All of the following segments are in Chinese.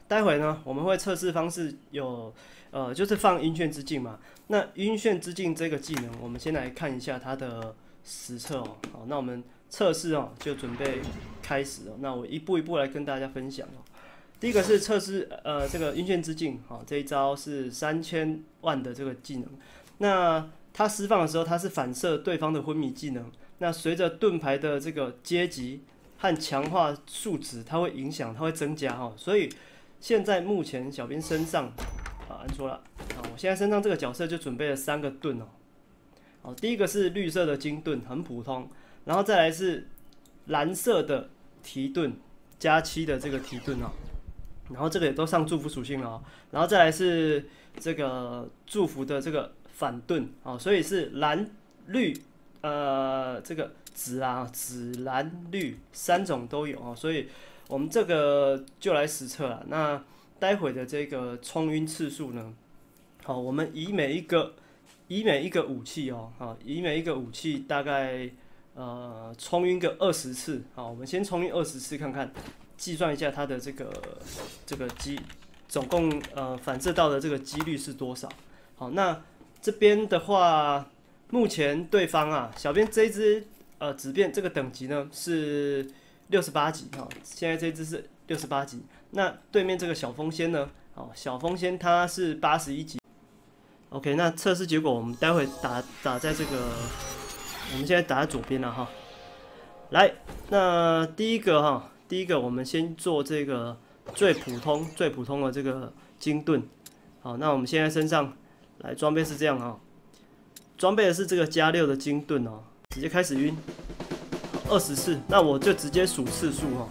待会呢我们会测试方式有就是放晕眩之境嘛。那晕眩之境这个技能，我们先来看一下它的实测哦。好，那我们测试哦就准备开始哦。那我一步一步来跟大家分享哦。第一个是测试这个晕眩之境，好，这一招是3000万的这个技能。那它释放的时候，它是反射对方的昏迷技能。那随着盾牌的这个阶级和强化数值，它会影响，它会增加哈。所以现在目前小编身上按错了啊，我现在身上这个角色就准备了3个盾哦。好，第一个是绿色的金盾，很普通，然后再来是蓝色的提盾+7的这个提盾哦。然后这个也都上祝福属性了哦，然后再来是这个祝福的这个反盾哦，所以是蓝绿这个紫啊紫蓝绿3种都有哦，所以我们这个就来实测了。那待会的这个冲晕次数呢，好，我们以每一个武器哦，好，以每一个武器大概冲晕个20次，好，我们先冲晕20次看看。计算一下它的这个总共反射到的这个几率是多少？好，那这边的话，目前对方啊，小编这一只紫变这个等级呢是68级哈，现在这只是68级。那对面这个小风仙呢，好，小风仙它是81级。OK， 那测试结果我们待会打在这个，我们现在打在左边了哈。来，那第一个我们先做这个最普通的这个金盾。好，那我们现在身上来装备是这样啊，装备的是这个+6的金盾哦，直接开始晕20次，那我就直接数次数哦。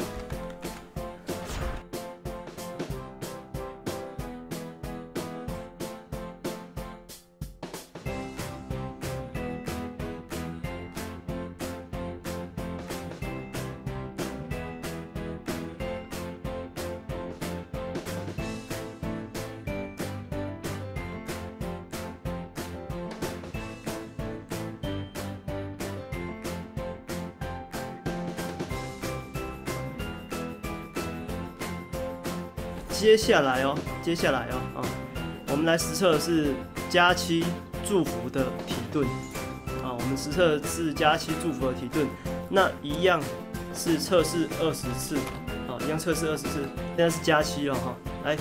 接下来哦，我们来实测的是+7祝福的体盾啊，我们实测的是+7祝福的体盾，那一样是测试20次，好，一样测试20次，现在是+7了哈，来。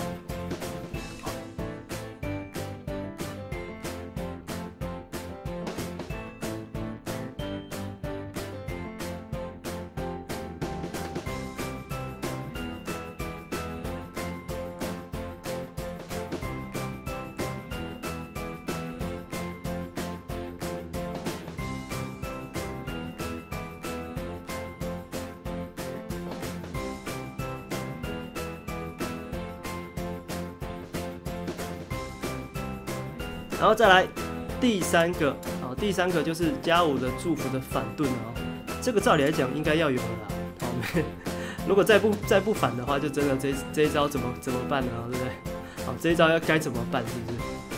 然后再来第三个就是+5的祝福的反盾啊，这个照理来讲应该要有了啦。好，如果再不反的话，就真的这一招怎么办呢？对不对？好，这一招该怎么办？是不是？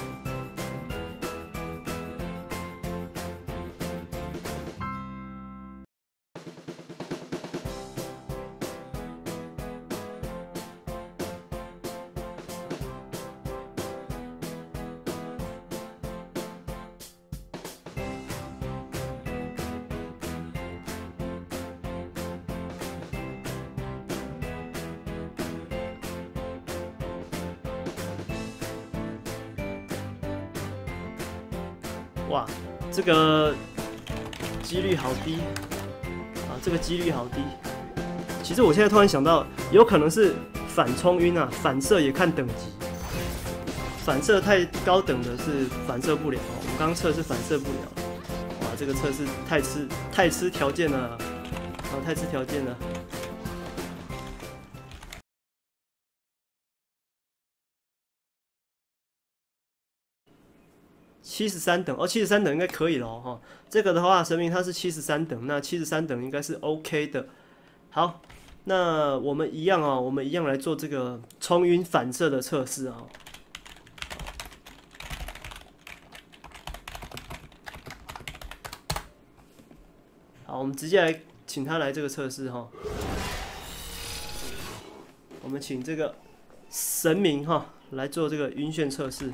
哇，这个几率好低啊！这个几率好低。其实我现在突然想到，有可能是反冲晕啊，反射也看等级。反射太高等的是反射不了，我们刚刚测是反射不了。哇，这个测试太吃条件了，啊，太吃条件了。73等哦，73等应该可以了哈。这个的话，神明它是73等，那73等应该是 OK 的。好，那我们一样哦，我们一样来做这个冲晕反射的测试啊。好，我们直接来请他来这个测试哈。我们请这个神明哈来做这个晕眩测试，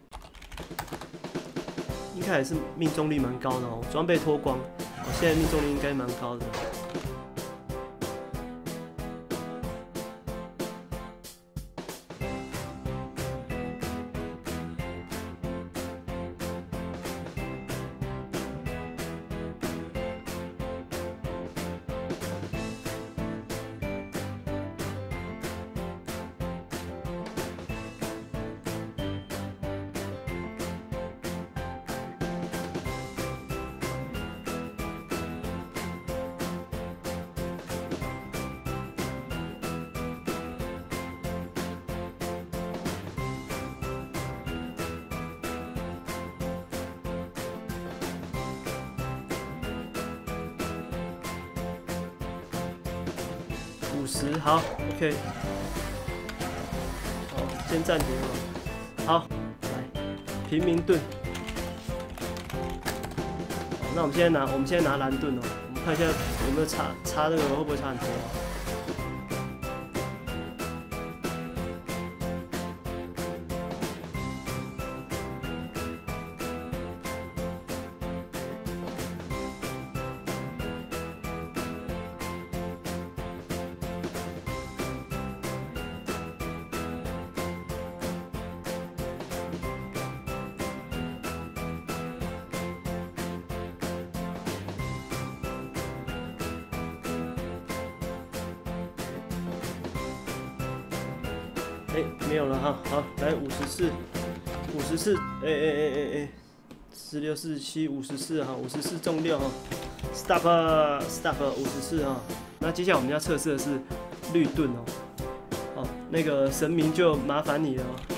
应该还是命中率蛮高的哦。装备脱光，现在命中率应该蛮高的。50，好 ，OK， 好，先暂停哦。好，来，平民盾。那我们现在拿蓝盾哦，我们看一下有没有差这个会不会差很多？没有了哈，好，来54，哎，16、47、54哈，54中6哈 ，stop 54哈。那接下来我们要测试的是绿盾哦，哦，那个神明就麻烦你了哦。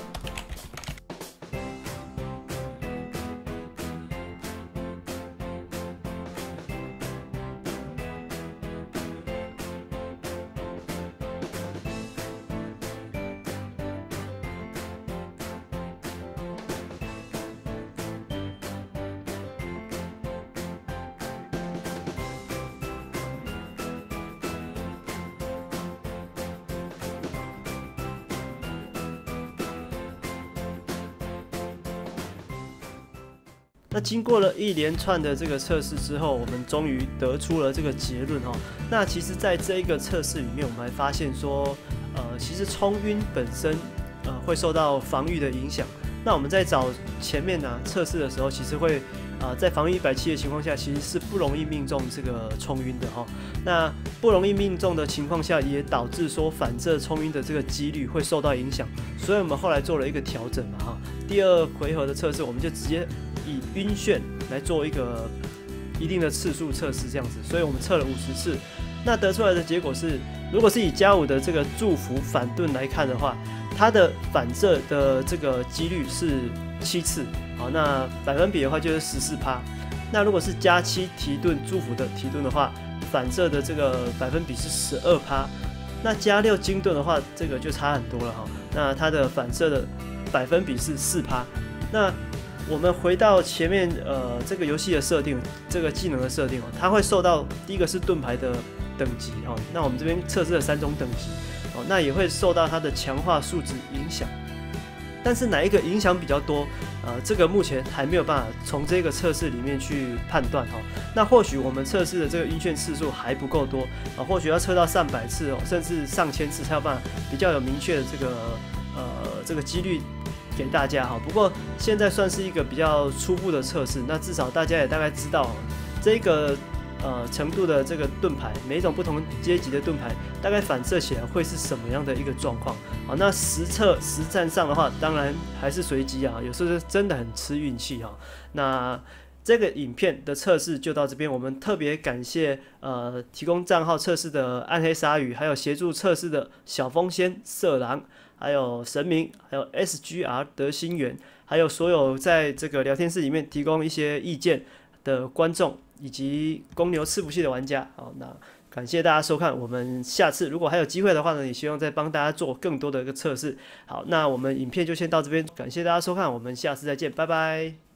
那经过了一连串的这个测试之后，我们终于得出了这个结论哦。那其实，在这一个测试里面，我们还发现说，其实冲晕本身，会受到防御的影响。那我们在找前面测试的时候，其实会，在防御170的情况下，其实是不容易命中这个冲晕的哈。那不容易命中的情况下，也导致说反射冲晕的这个几率会受到影响。所以我们后来做了一个调整嘛哈。第2回合的测试，我们就直接以晕眩来做一个一定的次数测试，这样子，所以我们测了50次。那得出来的结果是，如果是以+5的这个祝福反盾来看的话，它的反射的这个几率是7次，好，那百分比的话就是14%。那如果是+7提盾祝福的提盾的话，反射的这个百分比是12%。那+6金盾的话，这个就差很多了哈。那它的反射的百分比是4%。那我们回到前面这个游戏的设定，这个技能的设定哦，它会受到第一个是盾牌的等级哦，那我们这边测试了3种等级哦，那也会受到它的强化数值影响。但是哪一个影响比较多？这个目前还没有办法从这个测试里面去判断哈。那或许我们测试的这个晕眩次数还不够多啊，或许要测到上百次哦，甚至上千次才有办法比较有明确的这个几率给大家哈。不过现在算是一个比较初步的测试，那至少大家也大概知道这个程度的这个盾牌，每一种不同阶级的盾牌大概反射起来会是什么样的一个状况。好，那实战上的话，当然还是随机啊，有时候真的很吃运气哈。那这个影片的测试就到这边，我们特别感谢提供账号测试的暗黑鲨鱼，还有协助测试的小风仙、色狼，还有神明，还有 SGR 德心源，还有所有在这个聊天室里面提供一些意见的观众，以及公牛伺服器的玩家。好，那感谢大家收看，我们下次如果还有机会的话呢，也希望再帮大家做更多的一个测试。好，那我们影片就先到这边，感谢大家收看，我们下次再见，拜拜。